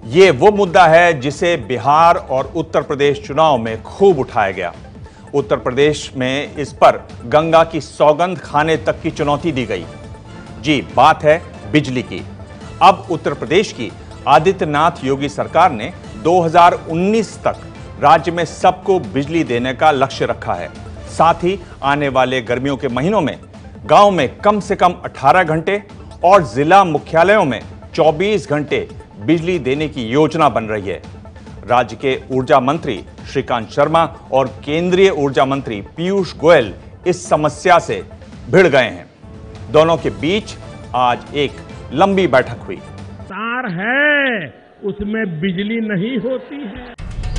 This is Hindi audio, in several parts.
ये वो मुद्दा है जिसे बिहार और उत्तर प्रदेश चुनाव में खूब उठाया गया। उत्तर प्रदेश में इस पर गंगा की सौगंध खाने तक की चुनौती दी गई। जी, बात है बिजली की। अब उत्तर प्रदेश की आदित्यनाथ योगी सरकार ने 2019 तक राज्य में सबको बिजली देने का लक्ष्य रखा है। साथ ही आने वाले गर्मियों के महीनों में गांव में कम से कम 18 घंटे और जिला मुख्यालयों में 24 घंटे बिजली देने की योजना बन रही है। राज्य के ऊर्जा मंत्री श्रीकांत शर्मा और केंद्रीय ऊर्जा मंत्री पीयूष गोयल इस समस्या से भिड़ गए हैं। दोनों के बीच आज एक लंबी बैठक हुई। तार है, उसमें बिजली नहीं होती है।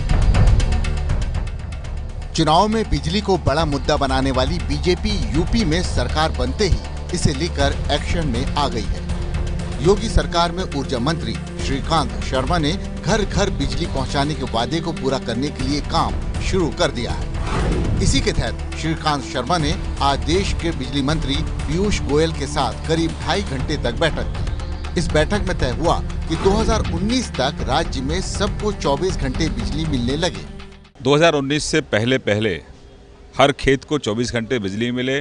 चुनाव में बिजली को बड़ा मुद्दा बनाने वाली बीजेपी यूपी में सरकार बनते ही इसे लेकर एक्शन में आ गई है। योगी सरकार में ऊर्जा मंत्री श्रीकांत शर्मा ने घर घर बिजली पहुंचाने के वादे को पूरा करने के लिए काम शुरू कर दिया है। इसी के तहत श्रीकांत शर्मा ने आज देश के बिजली मंत्री पीयूष गोयल के साथ करीब 2.5 घंटे तक बैठक की। इस बैठक में तय हुआ कि 2019 तक राज्य में सबको 24 घंटे बिजली मिलने लगे। 2019 से पहले हर खेत को 24 घंटे बिजली मिले,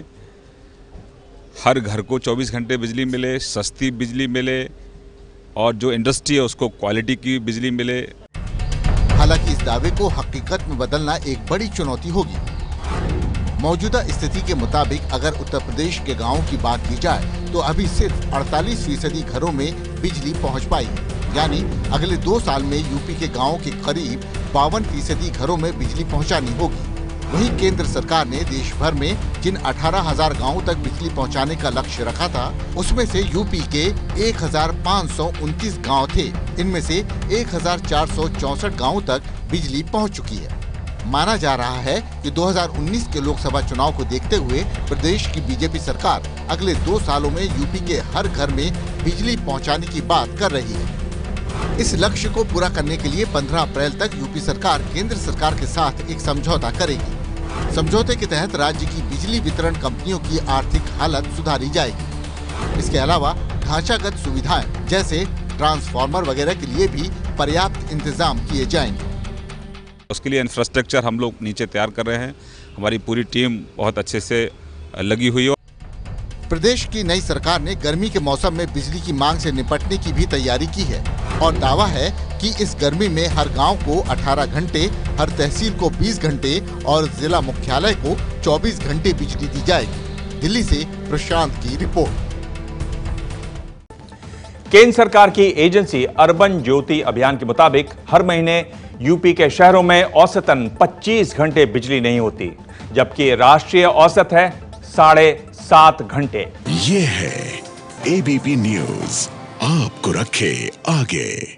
हर घर को 24 घंटे बिजली मिले, सस्ती बिजली मिले और जो इंडस्ट्री है उसको क्वालिटी की बिजली मिले। हालांकि इस दावे को हकीकत में बदलना एक बड़ी चुनौती होगी। मौजूदा स्थिति के मुताबिक अगर उत्तर प्रदेश के गांवों की बात की जाए तो अभी सिर्फ 48% घरों में बिजली पहुंच पाई है। यानी अगले 2 साल में यूपी के गांवों के करीब 52% घरों में बिजली पहुंचानी होगी। वहीं केंद्र सरकार ने देश भर में जिन 18,000 गाँवों तक बिजली पहुंचाने का लक्ष्य रखा था, उसमें से यूपी के 1,529 गाँव थे। इनमें से 1,464 गाँवों तक बिजली पहुंच चुकी है। माना जा रहा है कि 2019 के लोकसभा चुनाव को देखते हुए प्रदेश की बीजेपी सरकार अगले 2 सालों में यूपी के हर घर में बिजली पहुँचाने की बात कर रही है। इस लक्ष्य को पूरा करने के लिए 15 अप्रैल तक यूपी सरकार केंद्र सरकार के साथ एक समझौता करेगी। समझौते के तहत राज्य की बिजली वितरण कंपनियों की आर्थिक हालत सुधारी जाएगी। इसके अलावा ढांचागत सुविधाएं जैसे ट्रांसफार्मर वगैरह के लिए भी पर्याप्त इंतजाम किए जाएंगे। उसके लिए इंफ्रास्ट्रक्चर हम लोग नीचे तैयार कर रहे हैं। हमारी पूरी टीम बहुत अच्छे से लगी हुई है। प्रदेश की नई सरकार ने गर्मी के मौसम में बिजली की मांग से निपटने की भी तैयारी की है और दावा है कि इस गर्मी में हर गांव को 18 घंटे, हर तहसील को 20 घंटे और जिला मुख्यालय को 24 घंटे बिजली दी जाएगी। दिल्ली से प्रशांत की रिपोर्ट। केंद्र सरकार की एजेंसी अर्बन ज्योति अभियान के मुताबिक हर महीने यूपी के शहरों में औसतन 25 घंटे बिजली नहीं होती, जबकि राष्ट्रीय औसत है 7.5 घंटे। ये है एबीपी न्यूज, आपको रखे आगे।